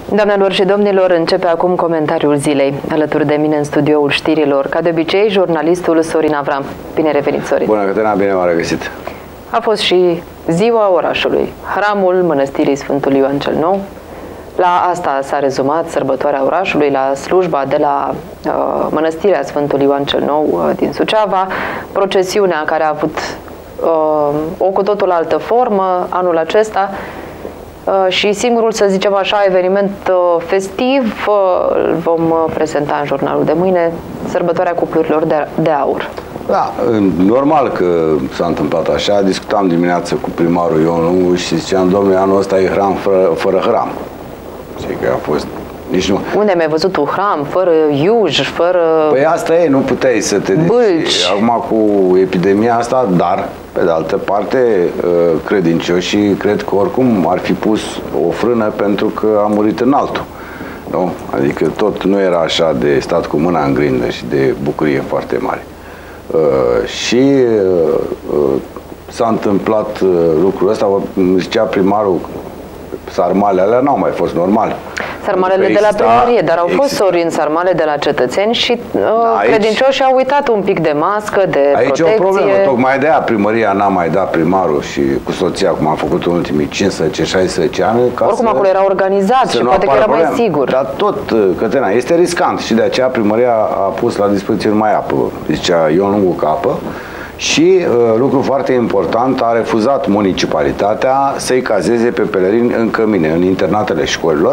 Doamnelor și domnilor, începe acum comentariul zilei. Alături de mine în studioul știrilor, ca de obicei, jurnalistul Sorin Avram. Bine revenit, Sorin! Bună, Cătălina, bine v-am regăsit! A fost și ziua orașului, hramul Mănăstirii Sfântul Ioan cel Nou. La asta s-a rezumat sărbătoarea orașului, la slujba de la Mănăstirea Sfântul Ioan cel Nou din Suceava, procesiunea care a avut o cu totul altă formă anul acesta, și singurul, să zicem așa, eveniment festiv îl vom prezenta în jurnalul de mâine, sărbătoarea cuplurilor de aur. Da, normal că s-a întâmplat așa. Discutam dimineața cu primarul Ion Lungu și ziceam, domnule, anul ăsta e hram fără hram. Știi că a fost... Nici nu... Unde mi-ai văzut un hram, fără iuj, fără... Păi asta e, nu puteai să te... Bâlci. Acum cu epidemia asta, dar, pe de altă parte, credincioșii cred că oricum ar fi pus o frână pentru că a murit în altul. Nu? Adică tot nu era așa de stat cu mâna în grindă și de bucurie foarte mare. S-a întâmplat lucrul ăsta, zicea primarul, sarmalele alea n-au mai fost normale. Sarmalele de la primărie, dar au fost, Sorin, sarmale de la cetățeni și credincioșii au uitat un pic de mască, de protecție. Aici e o problemă, tocmai de aia primăria n-a mai dat primarul și cu soția, cum am făcut în ultimii 15-16 ani. Oricum acolo era organizat și poate că era mai sigur. Dar tot, Cătălina, este riscant și de aceea primăria a pus la dispoziție numai apă, zicea Ion Lungu că apă. Și, lucru foarte important, a refuzat municipalitatea să-i cazeze pe pelerini în cămine, în internatele școlilor.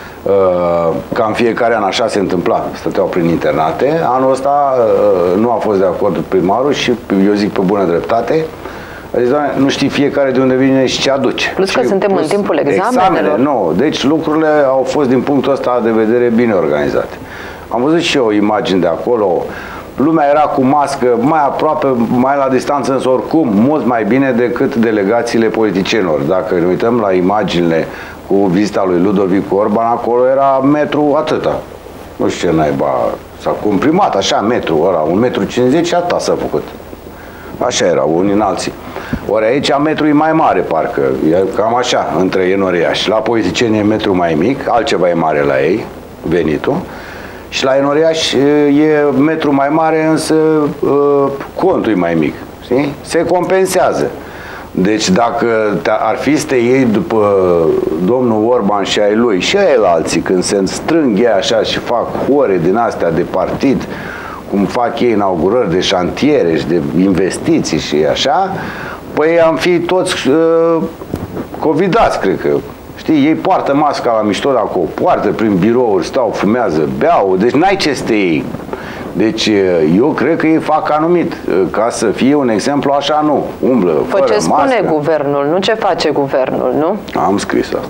Cam fiecare an așa se întâmpla, stăteau prin internate. Anul ăsta nu a fost de acord primarul și eu zic pe bună dreptate. Adică, nu știi fiecare de unde vine și ce aduce. Plus că suntem în timpul examenelor. Nu, deci lucrurile au fost din punctul ăsta de vedere bine organizate. Am văzut și eu imagini de acolo. Lumea era cu mască, mai aproape, mai la distanță, însă oricum mult mai bine decât delegațiile politicienilor. Dacă ne uităm la imaginile cu vizita lui Ludovic Orban, acolo era metru atâta. Nu știu ce naiba, s-a comprimat așa metru ăla, 1,50 m și atâta s-a făcut. Așa erau unii în alții. Ori aici metru e mai mare, parcă, e cam așa, între enoriași. La politicieni e metru mai mic, altceva e mare la ei, venitul. Și la enoriași e metru mai mare, însă contul e mai mic. Știi? Se compensează. Deci dacă ar fi să te iei după domnul Orban și ai lui și ai alții, când se strâng ei așa și fac ore din astea de partid, cum fac ei inaugurări de șantiere și de investiții și așa, păi am fi toți covidați, cred că. Știi, ei poartă masca la mișto dacă o poartă prin birouri, stau, fumează, beau, deci n-ai ce să te iei. Deci eu cred că ei fac anumit, ca să fie un exemplu așa, nu, umblă fără mască. Fă ce spune guvernul, nu ce face guvernul, nu? Am scris asta.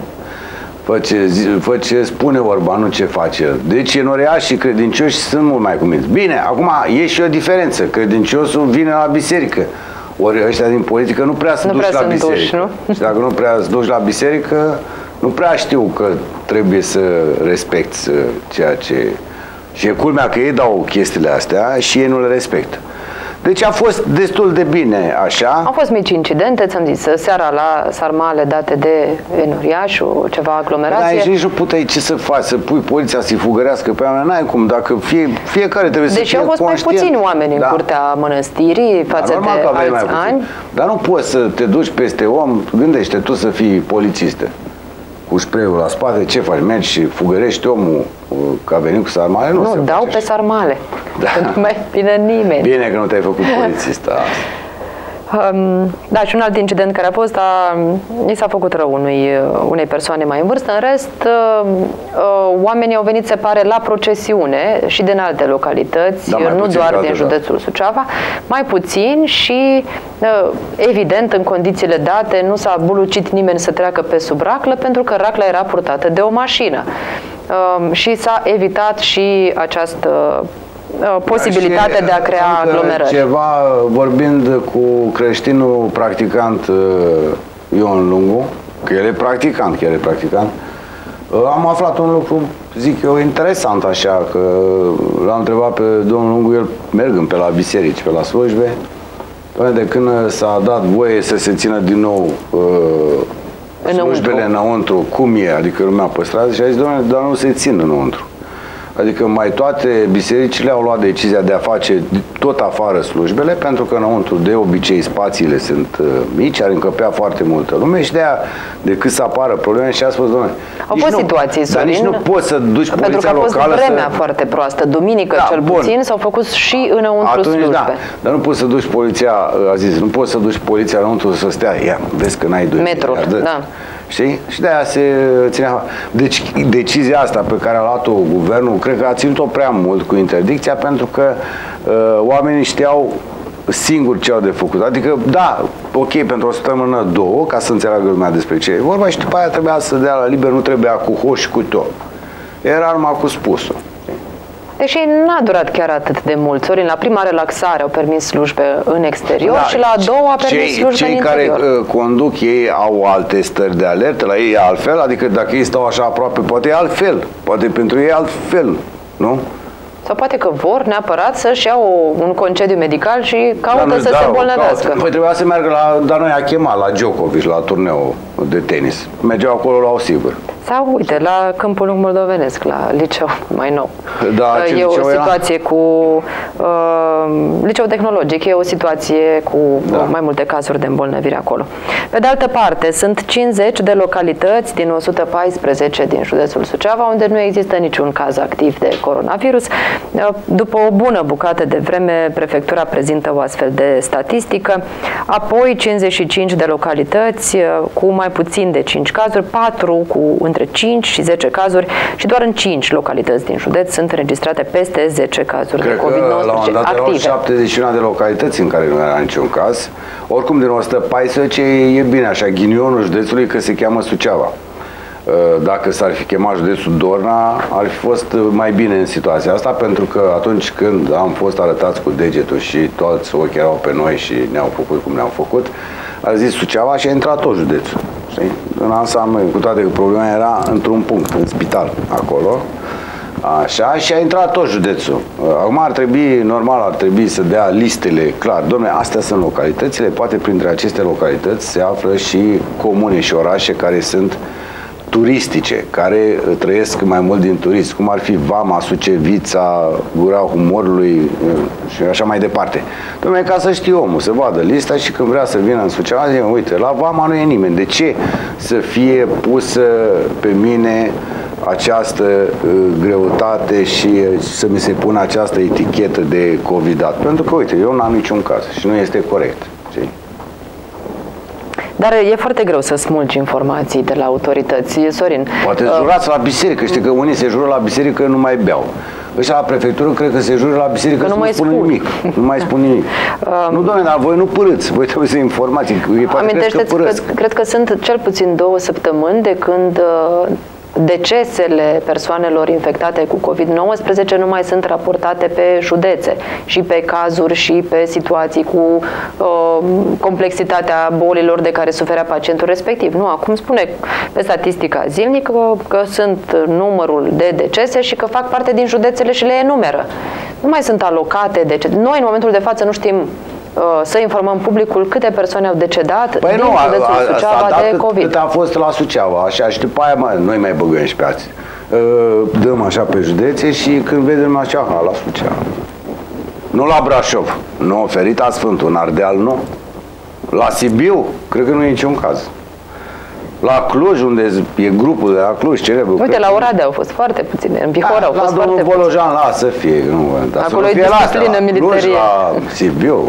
Fă ce spune Orban, nu ce face. Deci enoriași și credincioși sunt mult mai cuminți. Bine, acum e și o diferență, credinciosul vine la biserică. Ori ăștia din politică nu prea se duci la biserică. Și dacă nu prea se duci la biserică, nu prea știu că trebuie să respecti ceea ce... Și e culmea că ei dau chestiile astea și ei nu le respectă. Deci a fost destul de bine așa. Au fost mici incidente, ți-am zis, seara la sarmale date de enoriași, ceva aglomerație. Da, și nici nu puteai ce să faci, să pui poliția să-i fugărească pe oameni, n-ai cum, dacă fiecare trebuie să fie conștient. Deci au fost mai puțini oameni în curtea mănăstirii față de alți ani. Dar nu poți să te duci peste om, gândește tu să fii polițistă. Cu spray-ul la spate, ce faci? Mergi și fugărești omul că a venit cu sarmale? Nu, dau pe sarmale. Da. Nu mai bine nimeni. Bine că nu te-ai făcut polițista. Da, și un alt incident care a fost, i s-a făcut rău unei persoane mai în vârstă. În rest, oamenii au venit, se pare, la procesiune și din alte localități, da, nu doar din județul Suceava, mai puțin și, evident, în condițiile date, nu s-a bulucit nimeni să treacă pe sub raclă, pentru că racla era purtată de o mașină. Și s-a evitat și această posibilitatea de a crea aglomerări. Ceva, vorbind cu creștinul practicant Ion Lungu, că el e practicant, am aflat un lucru, zic eu, interesant așa, că l-am întrebat pe domnul Lungu, el mergând pe la biserici, pe la slujbe, de când s-a dat voie să se țină din nou slujbele înăuntru, cum e, adică lumea păstrează și a zis, doamne, dar nu se țin înăuntru. Adică mai toate bisericile au luat decizia de a face tot afară slujbele, pentru că înăuntru de obicei spațiile sunt mici, ar încăpea foarte multă lume și de aia, decât să apară probleme, și a spus, doamne, au fost situații, Sorin, dar nici nu poți să duci poliția locală. Pentru că a fost vremea foarte proastă, duminică cel puțin, s-au făcut și înăuntru slujbe. Da, dar nu poți să duci poliția, a zis, nu poți să duci poliția înăuntru să stea, ia, vezi că n-ai 2 metrul, da. Știi? Și de-aia se ținea. Deci decizia asta pe care a luat-o guvernul, cred că a ținut-o prea mult cu interdicția, pentru că oamenii știau singur ce au de făcut. Adică, da, ok, pentru o săptămână, 2, ca să înțeleagă lumea despre ce e vorba, și după aia trebuia să dea la liber, nu trebuia cu hoș și cu tot. Era numai cu spusul. Deși n-a durat chiar atât de mult. Sorin, la prima relaxare au permis slujbe în exterior, da, și la a doua a permis slujbe în interior. Cei care conduc, ei au alte stări de alertă, la ei e altfel, adică dacă ei stau așa aproape, poate e altfel, poate pentru ei e altfel, nu? Sau poate că vor neapărat să-și iau un concediu medical și caută să se îmbolnăvească. Păi trebuia să meargă dar noi a chemat la Djokovic, la turneu de tenis. Mergeau acolo, luau sigur. Sau, uite, la Câmpul Lung Moldovenesc, la liceu mai nou. Da, e o situație cu liceu tehnologic, e o situație cu mai multe cazuri de îmbolnăvire acolo. Pe de altă parte, sunt 50 de localități din 114 din județul Suceava unde nu există niciun caz activ de coronavirus. După o bună bucată de vreme, prefectura prezintă o astfel de statistică. Apoi 55 de localități cu mai puțin de 5 cazuri, 4 cu între 5 și 10 cazuri și doar în 5 localități din județ sunt înregistrate peste 10 cazuri de COVID-19 active. 71 de localități în care nu era niciun caz. Oricum, din 114 e bine așa, ghinionul județului că se cheamă Suceava. Dacă s-ar fi chemat județul Dorna, ar fi fost mai bine în situația asta, pentru că atunci când am fost arătați cu degetul și toți ochii erau pe noi și ne-au făcut cum ne-au făcut, a zis Suceava și a intrat tot județul. Știi? În ansamblu, cu toate că problema era într-un punct, în spital, acolo. Așa, și a intrat tot județul. Acum ar trebui, normal, ar trebui să dea listele, clar. Dom'le, astea sunt localitățile, poate printre aceste localități se află și comune și orașe care sunt turistice, care trăiesc mai mult din turism, cum ar fi Vama, Sucevița, Gura Humorului și așa mai departe. Dom'le, ca să știe omul, să vadă lista și când vrea să vină în Suceava, zice, uite, la Vama nu e nimeni. De ce să fie pusă pe mine această greutate și să mi se pună această etichetă de COVID-at? Pentru că, uite, eu n-am niciun caz și nu este corect. Știi? Dar e foarte greu să smulgi informații de la autorități, Sorin. Poate jurați la biserică, știi că unii se jură la biserică că nu mai beau. Ăștia la prefectură cred că se jură la biserică că nu mai spun nimic. Nu mai spun nimic. Nu, doamne, dar voi nu pârâți, voi trebuie să informați. Amintește-ți că cred că sunt cel puțin 2 săptămâni de când decesele persoanelor infectate cu COVID-19 nu mai sunt raportate pe județe și pe cazuri și pe situații cu complexitatea bolilor de care suferea pacientul respectiv. Nu, acum spune pe statistica zilnică că sunt numărul de decese și că fac parte din județele și le enumeră. Nu mai sunt alocate decese. Noi, în momentul de față, nu știm să informăm publicul câte persoane au decedat din județul Suceava de COVID. Cât a fost la Suceava, așa, și după aia noi mai băgăm și pe alții. Dăm așa pe județe și când vedem așa, la Suceava. Nu la Brașov, nu Oferita Sfântul, în Ardeal nu. La Sibiu, cred că nu e niciun caz. La Cluj, unde e grupul de la Cluj, celebru. Uite, la Oradea au fost foarte puține, în Bihor au fost foarte puține. La domnul Volojan, lasă fie. Acolo e disciplină militarie. La Sibiu,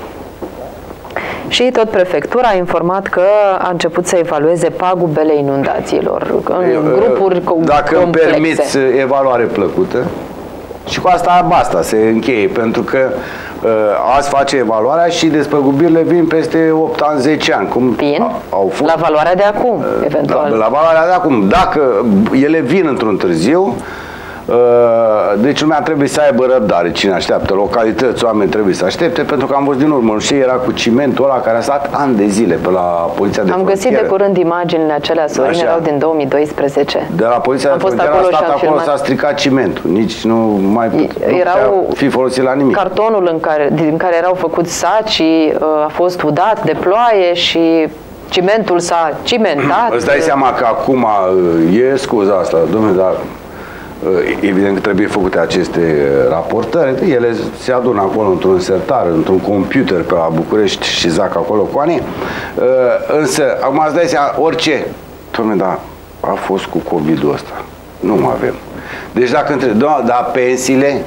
Și tot prefectura a informat că a început să evalueze pagubele inundațiilor în grupuri complexe. Dacă îmi permiți evaluare plăcută, și cu asta basta, se încheie, pentru că azi face evaluarea și despăgubirile vin peste 8 ani, 10 ani. Au fost, la valoarea de acum, eventual. La valoarea de acum. Dacă ele vin într-un târziu, deci lumea trebuie să aibă răbdare, cine așteaptă, localități, oameni trebuie să aștepte, pentru că am văzut din urmă, nu știu, era cu cimentul ăla care a stat ani de zile pe la poliția de frontieră. Am găsit de curând imaginile acelea, Sorin, erau din 2012. De la poliția de frontieră a stat acolo, s-a stricat cimentul, nici nu mai fi folosit la nimic. Cartonul din care erau făcuți sacii a fost udat de ploaie și cimentul s-a cimentat. Îți dai seama că acum e scuza asta, domnule, dar evident că trebuie făcute aceste raportări. Ele se adună acolo într-un sertar, într-un computer pe la București și zac acolo cu ani. Însă, acum îți dai seama, orice. Dom'le, da, a fost cu COVID-ul ăsta. Nu mai avem. Deci dacă întreb, dar pensiile,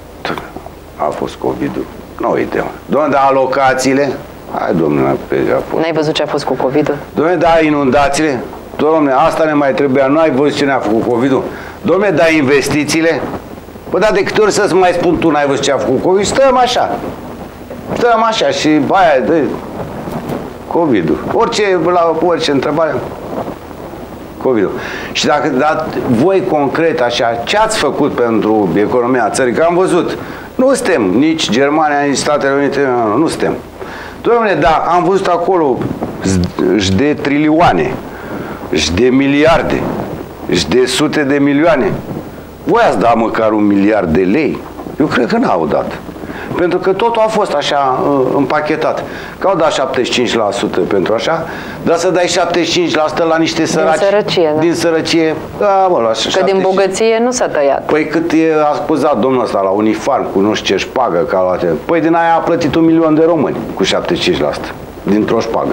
a fost COVID-ul. Nu uităm. Doamne, dar alocațiile, hai, domnule, n-ai văzut ce a fost cu COVID-ul? Dom'le, dar inundațiile, domnule, asta ne mai trebuia, nu ai văzut ce ne-a făcut COVID-ul? Dom'le, dar investițiile? Bă, dar de câte ori să-ți mai spun tu, n-ai văzut ce a făcut COVID? Stăm așa. Stăm așa și aia de COVID-ul. Orice întrebare, COVID-ul. Și dacă dați voi concret așa, ce ați făcut pentru economia țării? Că am văzut, nu suntem nici Germania, nici Statele Unite, nu suntem. Dom'le, da, am văzut acolo și de trilioane, și de miliarde, și de sute de milioane. Voi ați dat măcar 1 miliard de lei? Eu cred că n-au dat. Pentru că totul a fost așa împachetat. Că au dat 75% pentru așa, dar să dai 75% la niște săraci. Din sărăcie, da. Din sărăcie, da, mă, la că 75. din bogăție nu s-a tăiat. Păi cât a spus domnul ăsta la Unifarm, cu nu știu ce șpagă, ca la tine. Păi din aia a plătit 1 milion de români cu 75%. Dintr-o șpagă.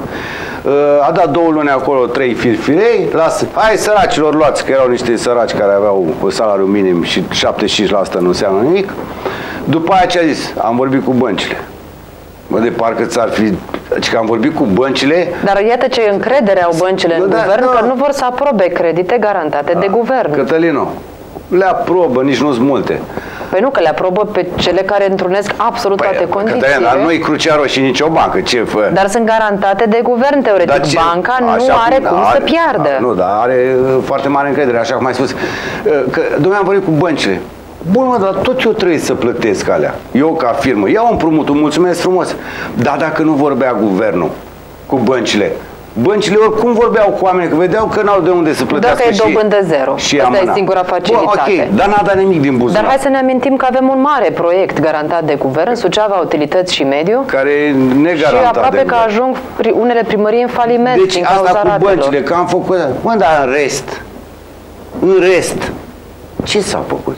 A dat 2 luni acolo 3 firfirei, hai săracilor luați, că erau niște săraci care aveau salariu minim și 75% nu înseamnă nimic. După aia ce a zis? Am vorbit cu băncile. Mă, de parcă ți-ar fi... că am vorbit cu băncile... Dar iată ce încredere au băncile în guvern, că nu vor să aprobe credite garantate de guvern. Cătălino, le aprobă, nici nu-s multe. Păi nu, că le aprobă pe cele care întrunesc absolut toate condițiile. Cătălina, dar nu-i Crucea Roșie nicio bancă. Ce fă? Dar sunt garantate de guvern, teoretic. Banca nu are cum să piardă. Nu, dar are foarte mare încredere, așa cum ai spus. Că, dom'le, am vorbit cu băncile. Bun, mă, dar tot eu trebuie să plătesc alea. Eu, ca firmă, iau împrumutul, mulțumesc frumos. Dar dacă nu vorbea guvernul cu băncile, băncile oricum vorbeau cu oameni, că vedeau că n-au de unde să plătească. Dacă e dobândă zero. Asta e singura facilitate. Bun, ok, dar n-a dat nimic din buzunar. Dar hai să ne amintim că avem un mare proiect garantat de guvern, Suceava Utilități și Mediu. Care e negarantat. Și aproape că ajung unele primării în faliment. Deci din asta cu ratelor. băncile, că am făcut... Mă, dar în rest, ce s-a făcut?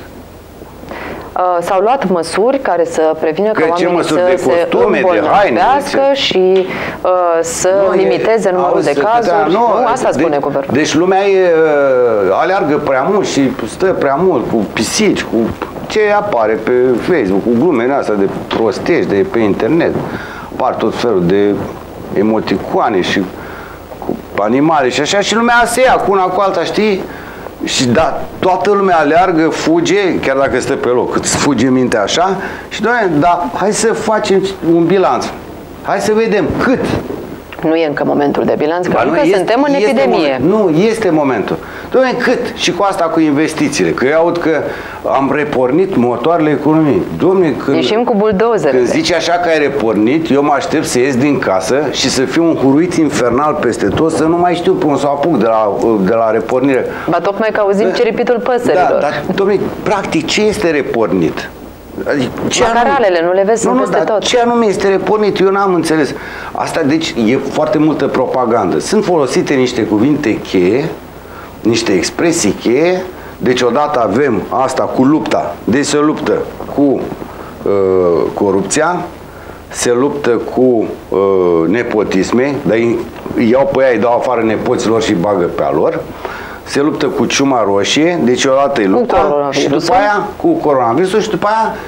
S-au luat măsuri care să prevină că oamenii să se îmbolnăvească și să limiteze numărul de cazuri. Nu, asta spune guvernul. Deci lumea aleargă prea mult și stă prea mult cu pisici, cu ce apare pe Facebook, cu glumele astea de prostești, de pe internet. Apar tot felul de emoticoane și cu animale și așa și lumea se ia cu una cu alta, știi? Și da, toată lumea aleargă, fuge, chiar dacă stă pe loc, îți fuge mintea așa și doamne, da, hai să facem un bilanț. Hai să vedem cât. Nu e încă momentul de bilanț, că încă suntem în epidemie. Nu, este momentul. Doamne, cât? Și cu asta cu investițiile. Că eu aud că am repornit motoarele economiei. Doamne, ieșim cu buldozerele. Când zici așa că ai repornit, eu mă aștept să ies din casă și să fiu un huruit infernal peste tot, să nu mai știu pe unde să apuc de la repornire. Ba tocmai că auzim ciripitul păsărilor. Da, dar, dom'le, practic, ce este repornit? Adică, macaralele, nu le vezi peste tot. Ce anume este repornit? Eu n-am înțeles. Asta, deci, e foarte multă propagandă. Sunt folosite niște cuvinte cheie, niște expresii cheie. Deci, odată avem asta cu lupta. Deci se luptă cu corupția, se luptă cu nepotisme, dar iau pe ea, îi dau afară nepoților și bagă pe a lor. Se luptă cu ciuma roșie, deci odată e lupta și după aia cu coronavirusul și după aia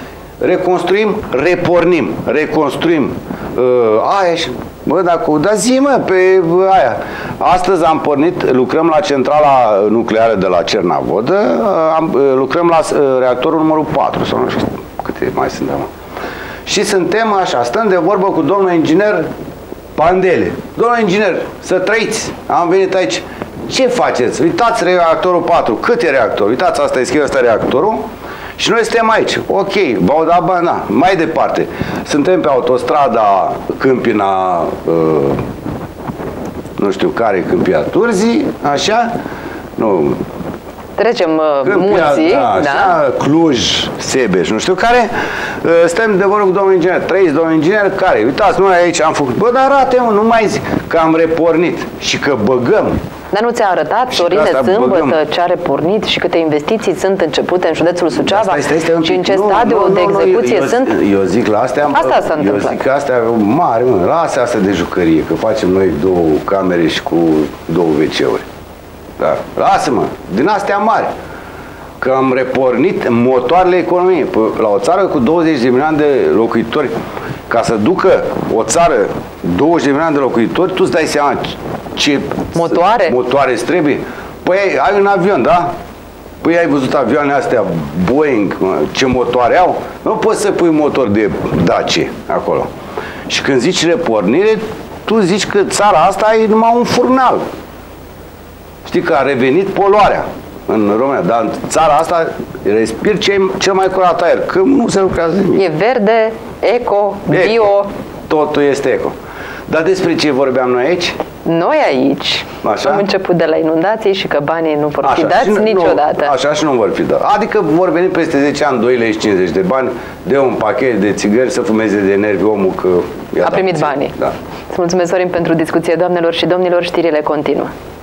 reconstruim aia și, bă, dar zi, mă, pe aia. Astăzi am pornit, lucrăm la centrala nucleară de la Cernavodă, lucrăm la reactorul numărul 4, sau nu știu câte mai sunt, mă. Și suntem așa, stăm de vorbă cu domnul inginer Pandele. Domnul inginer, să trăiți, am venit aici. Ce faceți? Uitați reactorul 4. Cât e reactorul? Uitați, asta e scris, asta reactorul. Și noi suntem aici. Ok, da, mai departe. Suntem pe autostrada Câmpina, nu știu care, Câmpia Turzii, așa, nu, trecem munții, da? Cluj, Sebeș, nu știu care, stăm de vorbă cu domnul inginer, 30 domnul inginer, care, uitați, noi aici am făcut, bă, dar arate, nu mai zic că am repornit și că băgăm. Dar nu ți-a arătat, Sorine Sâmbătă, ce a repornit și câte investiții sunt începute în județul Suceava și în ce stadiu de execuție sunt? Eu zic la astea, asta s-a întâmplat. Eu zic că astea mari, lasă astea de jucărie, că facem noi 2 camere și cu 2 WC-uri. Da, lasă-mă, din astea mari. Că am repornit motoarele economiei. La o țară cu 20 de milioane de locuitori, ca să ducă o țară 20 de milioane de locuitori, tu îți dai seama ce motoare îți trebuie? Păi ai un avion, da? Păi ai văzut avioanele astea Boeing, ce motoare au? Nu poți să pui motor de Dacia acolo. Și când zici repornire, tu zici că țara asta e numai un furnal. Știi că a revenit poluarea în România, dar în țara asta respiri cel mai curat aer, că nu se lucrează nimic. E verde, eco, bio. Totul este eco. Dar despre ce vorbeam noi aici? Noi aici am început de la inundații și că banii nu vor fi dați niciodată. Așa și nu vor fi dați. Adică vor veni peste 10 ani 2,50 lei de bani de un pachet de țigări să fumeze de nervi omul că a primit banii. Da. Îți mulțumesc, Sorin, pentru discuție, doamnelor și domnilor, știrile continuă.